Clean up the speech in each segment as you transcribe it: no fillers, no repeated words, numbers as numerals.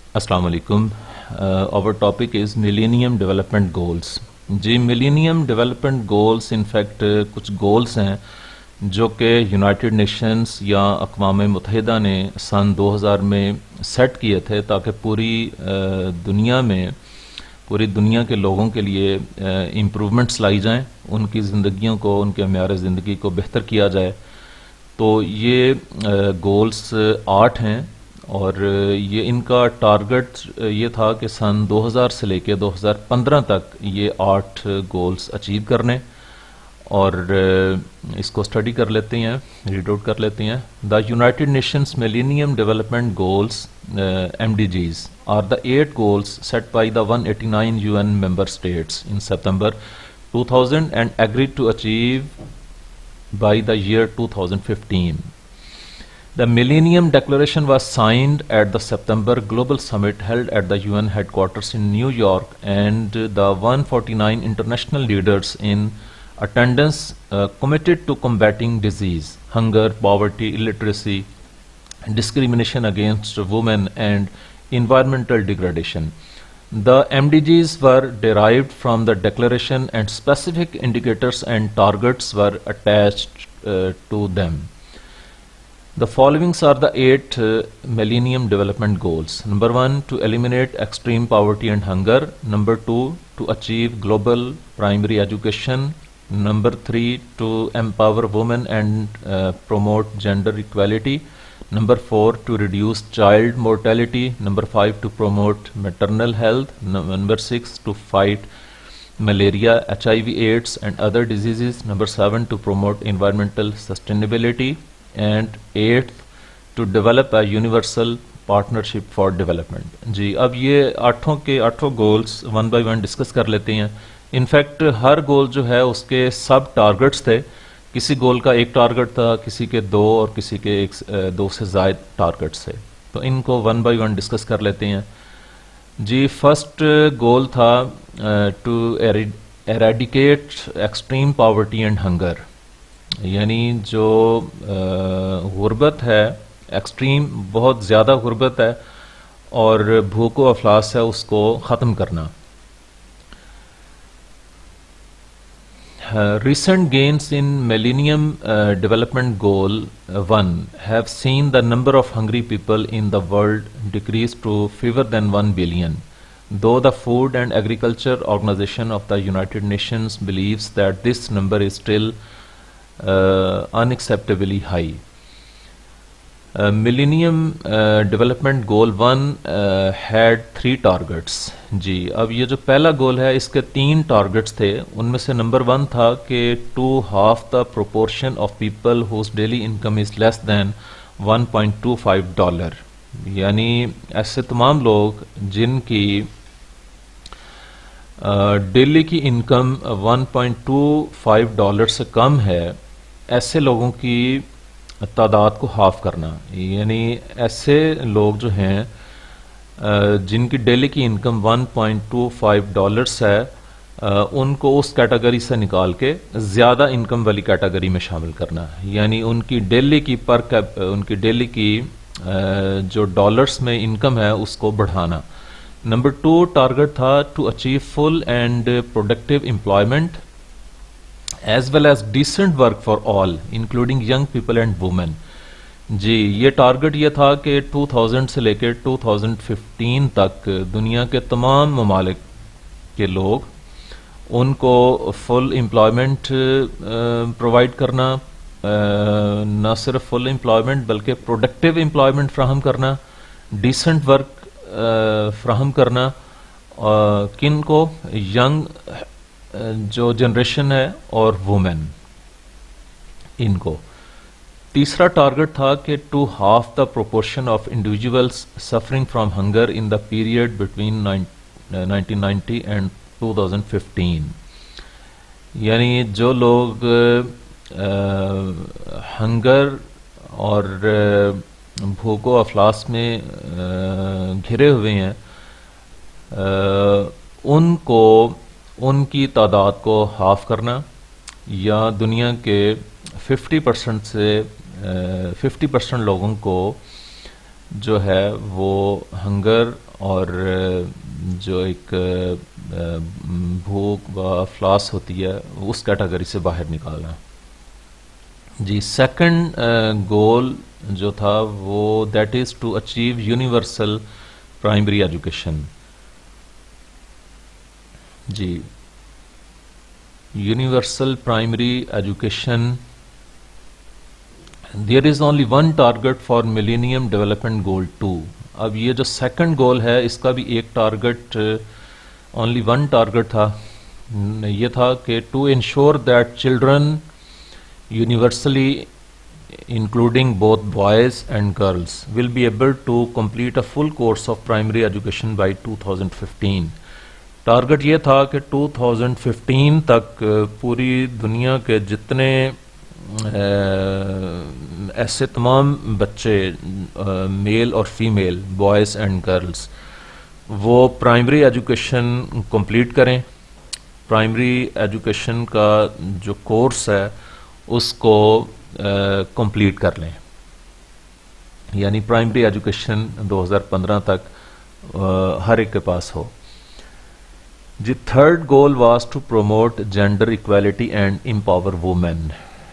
السلام علیکم. Our topic is Millennium Development Goals. جی millennium development goals in fact کچھ گولز ہیں جو کہ یونائٹڈ نیشنز یا اقوام متحدہ نے سن 2000 میں سیٹ کیے تھے تاکہ پوری دنیا کے لوگوں کے لیے امپرومنٹس لائی جائیں، ان کی زندگیوں کو، ان کے معیار زندگی کو بہتر کیا جائے. تو یہ گولز 8 ہیں اور یہ ان کا ٹارگٹ یہ تھا کہ سن 2000 سے لے کے 2015 تک یہ 8 گولز اچیو کرنے. اور اس کو اسٹڈی کر لیتے ہیں، ریڈ آؤٹ کر لیتے ہیں. The United Nations millennium development goals MDGs are the 8 goals set by the 189 UN member states in September 2000 and agreed to achieve by the year 2015. The Millennium Declaration was signed at the September Global Summit held at the UN headquarters in New York, and the 149 international leaders in attendance committed to combating disease, hunger, poverty, illiteracy, discrimination against women, and environmental degradation. The MDGs were derived from the declaration, and specific indicators and targets were attached to them. The following are the 8 Millennium Development Goals. Number 1, to eliminate extreme poverty and hunger. Number 2, to achieve global primary education. Number 3, to empower women and promote gender equality. Number 4, to reduce child mortality. Number 5, to promote maternal health. Number 6, to fight malaria, HIV, AIDS and other diseases. Number 7, to promote environmental sustainability. And 8th, to develop a universal partnership for development. جی اب یہ 8 goals 1 by 1 discuss کر لیتے ہیں. In fact ہر گول جو ہے اس کے سب targets تھے. کسی گول کا ایک ٹارگٹ تھا، کسی کے 2 اور کسی کے 2 سے زائد ٹارگٹس تھے. تو ان کو 1 بائی 1 ڈسکس کر لیتے ہیں. جی فرسٹ گول تھا to eradicate extreme poverty and hunger, یعنی جو غربت ہے، ایکسٹریم بہت زیادہ غربت ہے اور بھوک و افلاس ہے، اس کو ختم کرنا. Recent gains in Millennium Development Goal 1 have seen the number of hungry people in the world decrease to fewer than 1 billion, though the Food and Agriculture Organization of the United Nations believes that this number is still unacceptably high. Millennium Development Goal 1 had 3 targets. جی اب یہ جو پہلا گول ہے اس کے 3 targets تھے. ان میں سے number 1 تھا کہ to halve the proportion of people whose daily income is less than $1.25, یعنی ایسے تمام لوگ جن کی ڈیلی کی انکم $1.25 سے کم ہے، ایسے لوگوں کی تعداد کو ہاف کرنا. یعنی ایسے لوگ جو ہیں جن کی ڈیلی کی انکم $1.25 ہے، ان کو اس کیٹیگری سے نکال کے زیادہ انکم والی کیٹیگری میں شامل کرنا. یعنی ان کی ڈیلی کی جو ڈالرز میں انکم ہے اس کو بڑھانا. نمبر 2 ٹارگٹ تھا to achieve full and productive employment as well as decent work for all including young people and women. جی یہ ٹارگٹ یہ تھا کہ 2000 سے لے کے 2015 تک دنیا کے تمام ممالک کے لوگ ان کو فل امپلائمنٹ پرووائڈ کرنا، نہ صرف فل امپلائمنٹ بلکہ پروڈکٹیو امپلائمنٹ فراہم کرنا، ڈیسنٹ ورک فراہم کرنا. کن کو؟ ینگ جو جنریشن ہے اور وومن، ان کو. تیسرا ٹارگٹ تھا کہ to half the proportion of individuals suffering from hunger in the period between 1990 and 2015. یعنی جو لوگ ہنگر اور بھوک و افلاس میں گھرے ہوئے ہیں، ان کی تعداد کو ہاف کرنا، یا دنیا کے 50% لوگوں کو جو ہے وہ ہنگر اور جو ایک بھوک و افلاس ہوتی ہے اس کیٹیگری سے باہر نکالنا. جی سیکنڈ گول جو تھا وہ that is to achieve universal primary education. جی universal primary education. There is only one target for millennium development goal 2. اب یہ جو سیکنڈ گول ہے اس کا بھی ایک ٹارگیٹ اونلی ون ٹارگیٹ تھا. یہ تھا کہ to ensure that children universally including both boys and girls will be able to complete a full course of primary education by 2015. Target یہ تھا کہ 2015 تک پوری دنیا کے جتنے ایسے تمام بچے میل اور فیمیل بوائز اینڈ گرلز وہ پرائمری ایجوکیشن کمپلیٹ کریں. پرائمری ایجوکیشن کا جو کورس ہے اس کو کمپلیٹ کر لیں, یعنی پرائمری ایجوکیشن 2015 تک ہر ایک کے پاس ہو. جی third goal was to promote gender equality and empower women.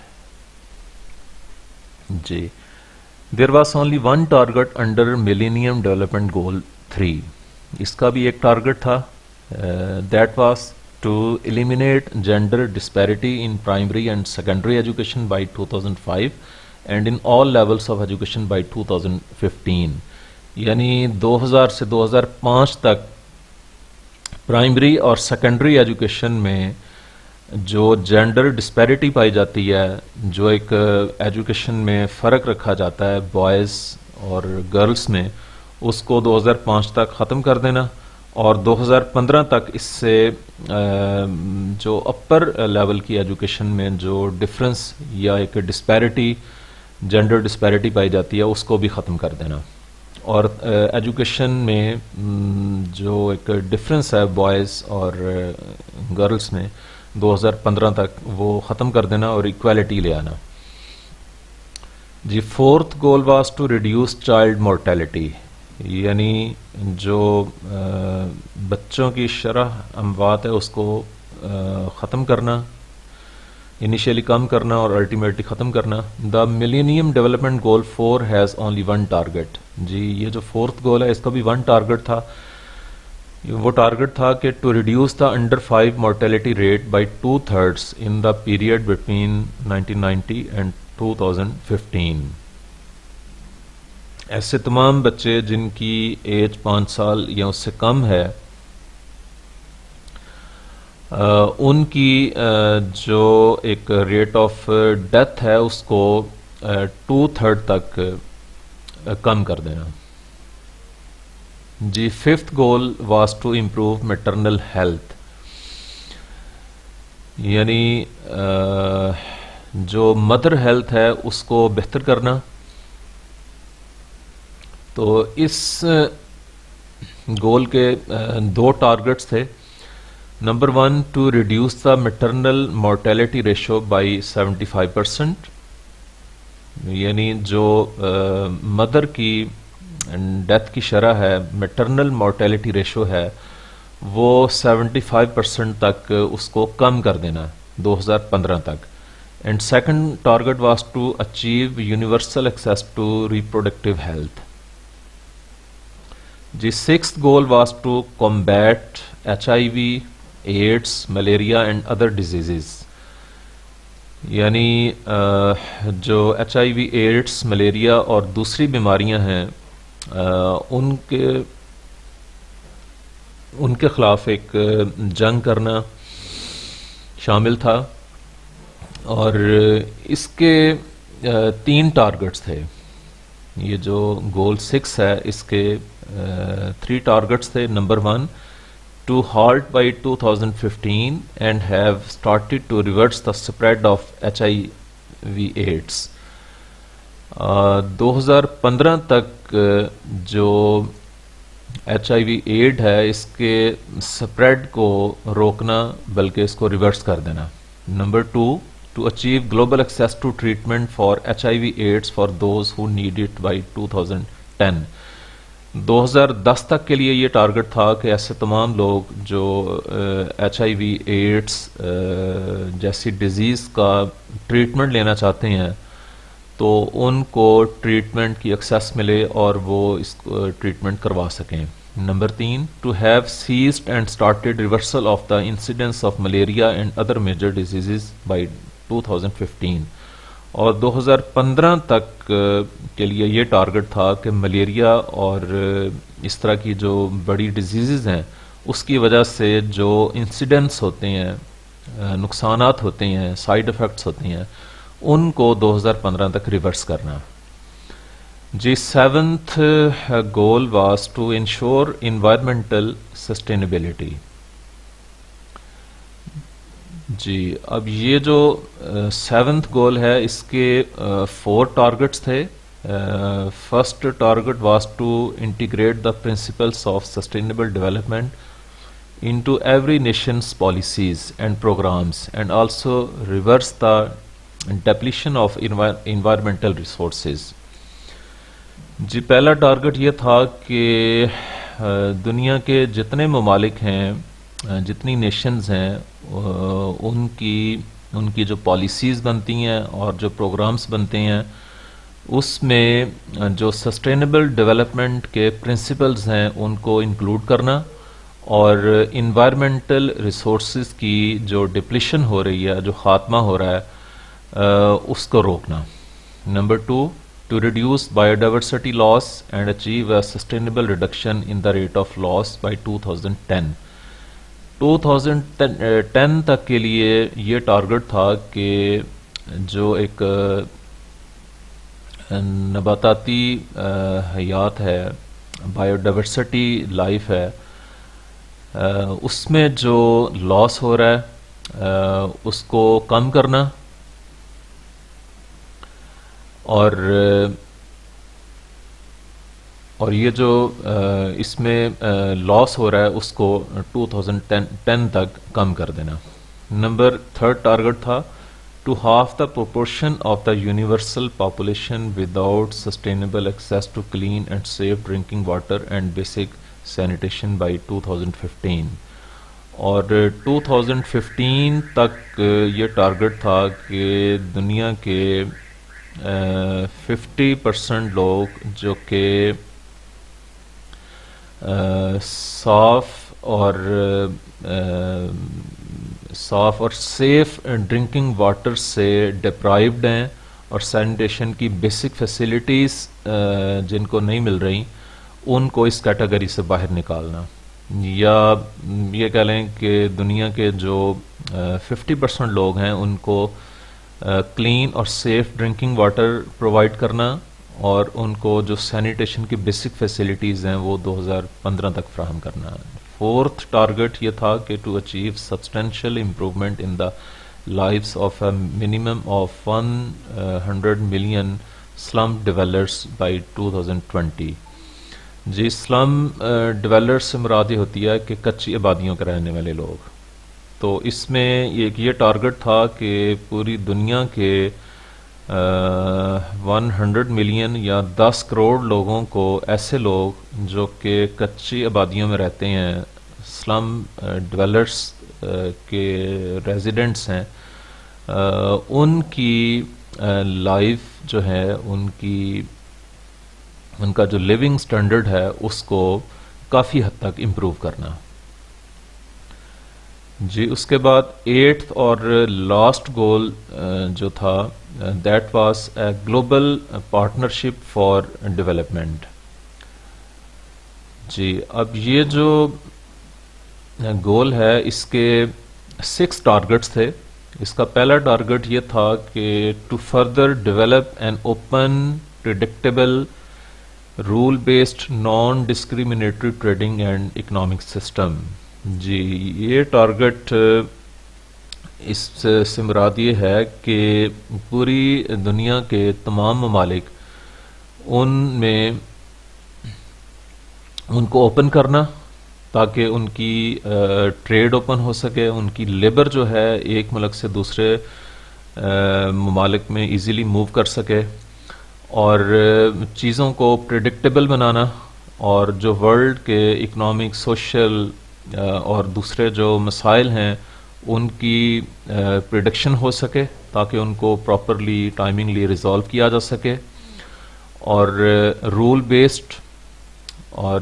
جی there was only one target under millennium development goal 3. اس کا بھی ایک ٹارگیٹ تھا, that was to eliminate gender disparity in primary and secondary education by 2005 and in all levels of education by 2015. یعنی 2000 سے 2005 تک primary اور سیکنڈری ایجوکیشن میں جو جینڈر ڈسپیرٹی پائی جاتی ہے, جو ایک ایجوکیشن میں فرق رکھا جاتا ہے بوائز اور گرلس میں, اس کو 2005 تک ختم کر دینا. اور 2015 تک اس سے جو اپر لیول کی ایجوکیشن میں جو ڈفرنس یا ایک ڈسپیرٹی جینڈر ڈسپیرٹی پائی جاتی ہے اس کو بھی ختم کر دینا. اور ایجوکیشن میں جو ایک ڈفرنس ہے بوائز اور گرلس میں 2015 تک وہ ختم کر دینا اور ایکویلٹی لے آنا. جی fourth goal was to reduce child mortality, یعنی جو بچوں کی شرح اموات ہے اس کو ختم کرنا, انیشیلی کم کرنا اور الٹیمیٹلی ختم کرنا. The millennium development goal 4 has only one target. جی یہ جو فورتھ گول ہے اس کا بھی ون ٹارگیٹ تھا. وہ ٹارگیٹ تھا کہ to reduce the under 5 mortality rate by 2/3 in the period between 1990 and 2015. ایسے تمام بچے جن کی ایج 5 سال یا اس سے کم ہے ان کی جو ایک ریٹ آف ڈیتھ ہے اس کو 2/3 تک کم کر دینا. جی fifth goal was to improve maternal health, یعنی جو مدر ہیلتھ ہے اس کو بہتر کرنا. تو اس گول کے 2 ٹارگٹس تھے. Number 1 to reduce the maternal mortality ratio by 75%, یعنی جو مدر کی ڈیتھ کی شرح ہے میٹرنل مورٹیلٹی ریشو ہے وہ 75% تک اس کو کم کر دینا 2015 تک. And second target was to achieve universal access to reproductive health. جی sixth goal was to combat HIV, AIDS, malaria and other diseases. یعنی جو HIV, ایڈس, ملیریا اور دوسری بیماریاں ہیں ان کے خلاف ایک جنگ کرنا شامل تھا. اور اس کے 3 ٹارگٹس تھے. یہ جو گول 6 ہے اس کے 3 ٹارگٹس تھے. Number 1 to halt by 2015 and have started to reverse the spread of HIV, AIDS. 2015 تک جو HIV, ایڈ ہے اس کے اسپریڈ کو روکنا بلکہ اس کو ریورس کر دینا. Number 2 to achieve global access to treatment for HIV AIDS for those who need it by 2020. 2010. 2010 تک کے لیے یہ ٹارگٹ تھا کہ ایسے تمام لوگ جو HIV ایڈس جیسی ڈیزیز کا ٹریٹمنٹ لینا چاہتے ہیں تو ان کو ٹریٹمنٹ کی ایکسیس ملے اور وہ اس ٹریٹمنٹ کروا سکیں. Number 3, to have ceased and started reversal of the incidence of malaria and other major diseases by 2015. اور 2015 تک کے لیے یہ ٹارگٹ تھا کہ ملیریا اور اس طرح کی جو بڑی ڈیزیزز ہیں اس کی وجہ سے جو انسیڈنٹس ہوتے ہیں، نقصانات ہوتے ہیں، سائیڈ ایفیکٹس ہوتے ہیں، ان کو 2015 تک ریورس کرنا. جی 7th goal was to ensure environmental sustainability. جی اب یہ جو 7th goal ہے اس کے 4 targets تھے. First target was to integrate the principles of sustainable development into every nation's policies and programs and also reverse the depletion of environmental resources. جی پہلا target یہ تھا کہ دنیا کے جتنے ممالک ہیں، جتنی نیشنز ہیں، ان کی جو پالیسیز بنتی ہیں اور جو پروگرامز بنتے ہیں اس میں جو سسٹینیبل ڈیولپمنٹ کے پرنسپلز ہیں ان کو انکلوڈ کرنا اور انوائرمنٹل ریسورسز کی جو ڈپلیشن ہو رہی ہے، جو خاتمہ ہو رہا ہے، اس کو روکنا. Number 2, to reduce biodiversity loss and achieve a sustainable reduction in the rate of loss by 2010. 2010 تک کے لیے یہ ٹارگٹ تھا کہ جو ایک نباتاتی حیات ہے، بایوڈائیورسٹی لائف ہے، اس میں جو لاس ہو رہا ہے اس کو کم کرنا اور یہ جو اس میں لاس ہو رہا ہے اس کو 2010 تک کم کر دینا. نمبر 3rd ٹارگٹ تھا to half the proportion of the universal population without sustainable access to clean and safe drinking water and basic sanitation by 2015. اور 2015 تک یہ ٹارگٹ تھا کہ دنیا کے 50% لوگ جو کہ صاف اور سیف ڈرنکنگ واٹر سے ڈپرائیوڈ ہیں اور سینیٹیشن کی بیسک فیسلٹیز جن کو نہیں مل رہی، ان کو اس کیٹیگری سے باہر نکالنا. یا یہ کہہ لیں کہ دنیا کے جو 50% لوگ ہیں ان کو کلین اور سیف ڈرنکنگ واٹر پرووائڈ کرنا اور ان کو جو سینیٹیشن کی بیسک فیسلٹیز ہیں وہ 2015 تک فراہم کرنا. 4th ٹارگٹ یہ تھا کہ to achieve substantial improvement in the lives of a minimum of 100 million slum dwellers by 2020. جی سلم ڈویلرز سے مراد یہ ہوتی ہے کہ کچی آبادیوں کے رہنے والے لوگ. تو اس میں یہ ٹارگٹ تھا کہ پوری دنیا کے 100 ملین یا 10 کروڑ لوگوں کو، ایسے لوگ جو کہ کچی آبادیوں میں رہتے ہیں، سلم ڈویلرز کے ریزیڈنٹس ہیں، ان کی لائف جو ہے، ان کا جو لیونگ سٹینڈرڈ ہے اس کو کافی حد تک امپروو کرنا. جی اس کے بعد 8th اور لاسٹ گول جو تھا that was a global partnership for development. جی اب یہ جو گول ہے اس کے 6 ٹارگٹس تھے. اس کا پہلا ٹارگٹ یہ تھا کہ to further develop an open predictable rule based non discriminatory trading and economic system. جی یہ ٹارگٹ اس سے مراد یہ ہے کہ پوری دنیا کے تمام ممالک ان کو اوپن کرنا تاکہ ان کی ٹریڈ اوپن ہو سکے، ان کی لیبر جو ہے ایک ملک سے دوسرے ممالک میں ایزیلی موو کر سکے، اور چیزوں کو پریڈکٹیبل بنانا، اور جو ورلڈ کے اکنامک، سوشل اور دوسرے جو مسائل ہیں ان کی پریڈکشن ہو سکے تاکہ ان کو پراپرلی ٹائمنگلی ریزالو کیا جا سکے، اور رول بیسڈ اور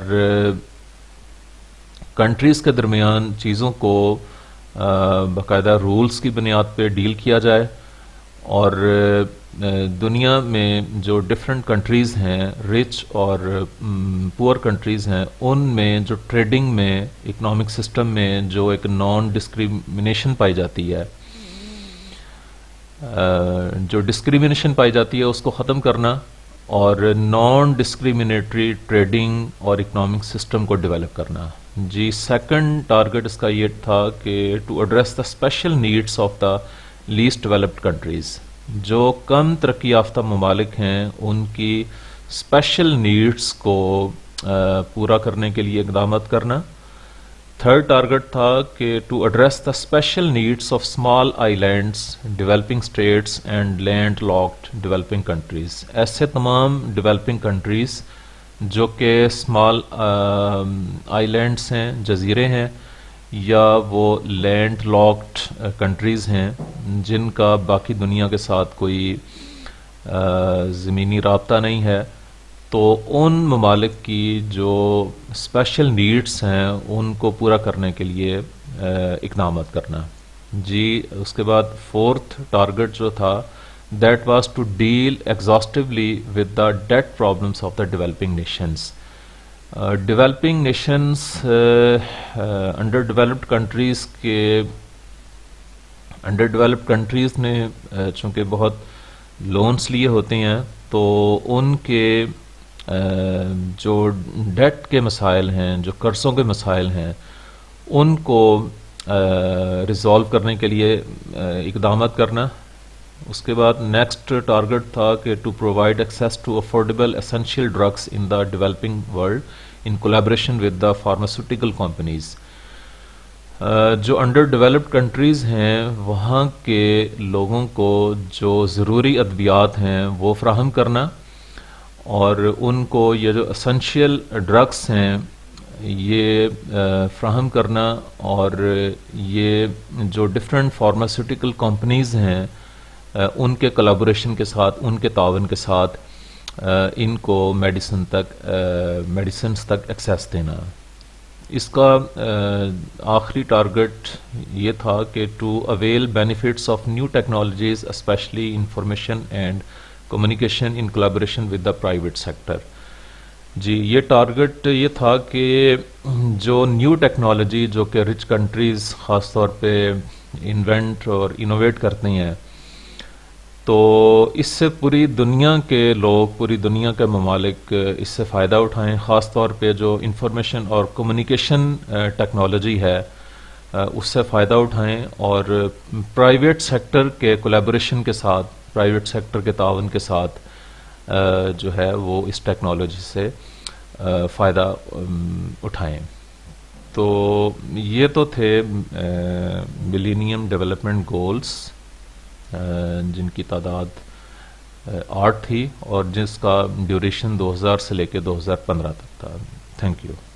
کنٹریز کے درمیان چیزوں کو باقاعدہ رولز کی بنیاد پہ ڈیل کیا جائے، اور دنیا میں جو ڈفرینٹ کنٹریز ہیں، رچ اور پور کنٹریز ہیں، ان میں جو ٹریڈنگ میں، اکنامک سسٹم میں جو ایک نان ڈسکریمنیشن پائی جاتی ہے، جو ڈسکریمنیشن پائی جاتی ہے اس کو ختم کرنا، اور نان ڈسکریمنیٹری ٹریڈنگ اور اکنامک سسٹم کو ڈیولپ کرنا۔ جی سیکنڈ ٹارگٹ اس کا یہ تھا کہ to address the special needs of the least developed countries, جو کم ترقی یافتہ ممالک ہیں ان کی اسپیشل نیڈس کو پورا کرنے کے لیے اقدامات کرنا۔ تھرڈ ٹارگٹ تھا کہ to address the special needs of small islands, developing states and landlocked developing countries, ایسے تمام ڈیولپنگ کنٹریز جو کہ اسمال آئی لینڈس ہیں، جزیرے ہیں، یا وہ لینڈ لاکڈ کنٹریز ہیں جن کا باقی دنیا کے ساتھ کوئی زمینی رابطہ نہیں ہے، تو ان ممالک کی جو اسپیشل نیڈس ہیں ان کو پورا کرنے کے لیے اقدامات کرنا۔ جی اس کے بعد فورتھ ٹارگٹ جو تھا that was to deal exhaustively with the debt problems of the developing nations. Developing nations underdeveloped countries نے چونکہ بہت لونز لیے ہوتے ہیں، تو ان کے جو ڈیٹ کے مسائل ہیں، جو قرضوں کے مسائل ہیں، ان کو ریزالو کرنے کے لیے اقدامات کرنا۔ اس کے بعد نیکسٹ ٹارگٹ تھا کہ to provide access to affordable essential drugs in the developing world in collaboration with the pharmaceutical companies. جو انڈر ڈیولپڈ کنٹریز ہیں وہاں کے لوگوں کو جو ضروری ادویات ہیں وہ فراہم کرنا، اور ان کو یہ جو اسینشیل ڈرگس ہیں یہ فراہم کرنا، اور یہ جو ڈفرینٹ فارماسیوٹیکل کمپنیز ہیں ان کے کولابوریشن کے ساتھ، ان کے تعاون کے ساتھ ان کو میڈیسنز تک ایکسیس دینا۔ اس کا آخری ٹارگٹ یہ تھا کہ to avail benefits of new technologies especially information and communication in collaboration with the private sector. جی یہ ٹارگٹ یہ تھا کہ جو نیو ٹیکنالوجی جو کہ رچ کنٹریز خاص طور پہ انوینٹ اور انوویٹ کرتی ہیں، تو اس سے پوری دنیا کے لوگ، پوری دنیا کے ممالک اس سے فائدہ اٹھائیں، خاص طور پہ جو انفارمیشن اور کمیونیکیشن ٹیکنالوجی ہے اس سے فائدہ اٹھائیں، اور پرائیویٹ سیکٹر کے کولیبوریشن کے ساتھ، پرائیویٹ سیکٹر کے تعاون کے ساتھ جو ہے وہ اس ٹیکنالوجی سے فائدہ اٹھائیں۔ تو یہ تو تھے ملینیم ڈیولپمنٹ گولز جن کی تعداد 8 تھی، اور جس کا ڈیوریشن 2000 سے لے کے 2015 تک تھا۔ Thank you.